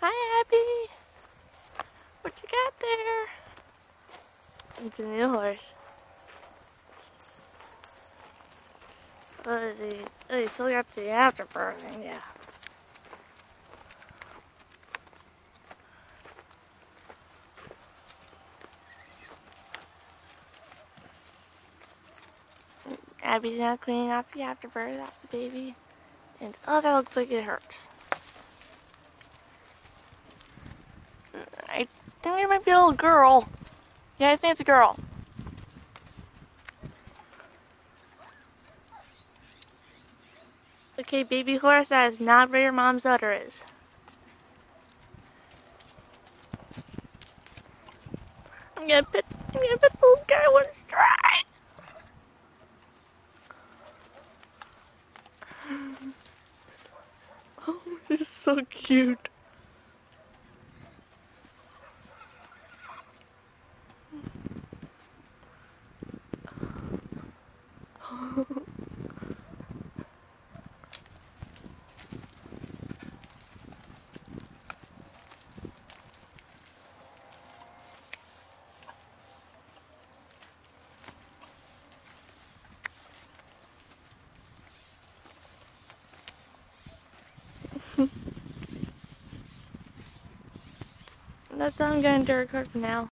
Hi, Abby. What you got there? It's a new horse. Oh, you still got the afterbirthing, yeah. Abby's now cleaning off the afterbirth off the baby. And oh, that looks like it hurts. I think it might be a little girl. Yeah, I think it's a girl. Okay, baby horse, that is not where your mom's udder is. I'm gonna put the little guy one stride. Oh, he's so cute. That's all I'm gonna do record for now.